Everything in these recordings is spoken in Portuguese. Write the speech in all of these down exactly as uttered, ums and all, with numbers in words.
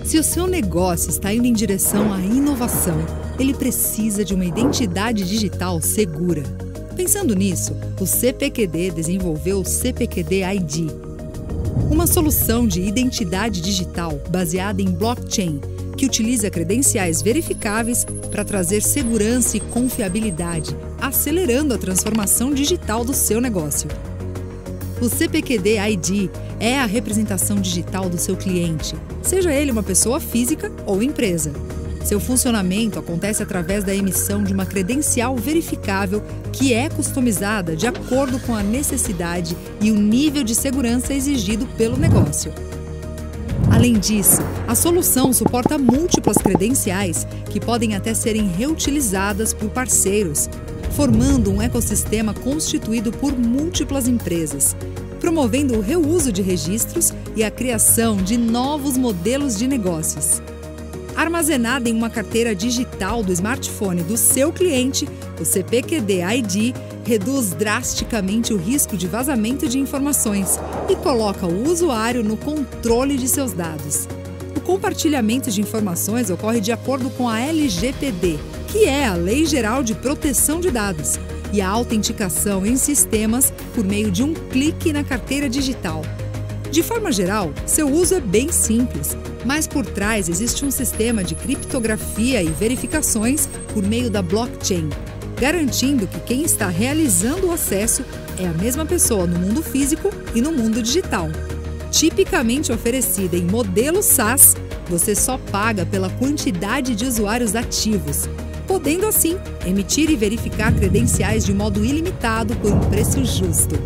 Se o seu negócio está indo em direção à inovação, ele precisa de uma identidade digital segura. Pensando nisso, o C P Q D desenvolveu o C P Q D I D, uma solução de identidade digital baseada em blockchain, que utiliza credenciais verificáveis para trazer segurança e confiabilidade, acelerando a transformação digital do seu negócio. O C P Q D I D é a representação digital do seu cliente, seja ele uma pessoa física ou empresa. Seu funcionamento acontece através da emissão de uma credencial verificável que é customizada de acordo com a necessidade e o nível de segurança exigido pelo negócio. Além disso, a solução suporta múltiplas credenciais que podem até serem reutilizadas por parceiros, formando um ecossistema constituído por múltiplas empresas, promovendo o reuso de registros e a criação de novos modelos de negócios. Armazenada em uma carteira digital do smartphone do seu cliente, o C P Q D I D reduz drasticamente o risco de vazamento de informações e coloca o usuário no controle de seus dados. O compartilhamento de informações ocorre de acordo com a L G P D, que é a Lei Geral de Proteção de Dados, e a autenticação em sistemas por meio de um clique na carteira digital. De forma geral, seu uso é bem simples, mas por trás existe um sistema de criptografia e verificações por meio da blockchain, garantindo que quem está realizando o acesso é a mesma pessoa no mundo físico e no mundo digital. Tipicamente oferecida em modelo SaaS, você só paga pela quantidade de usuários ativos, podendo assim emitir e verificar credenciais de modo ilimitado por um preço justo.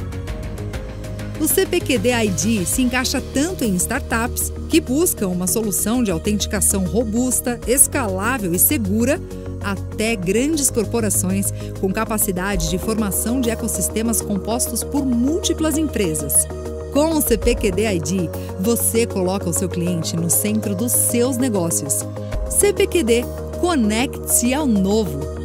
O C P Q D I D se encaixa tanto em startups que buscam uma solução de autenticação robusta, escalável e segura, até grandes corporações com capacidade de formação de ecossistemas compostos por múltiplas empresas. Com o C P Q D I D, você coloca o seu cliente no centro dos seus negócios. C P Q D, conecte-se ao novo.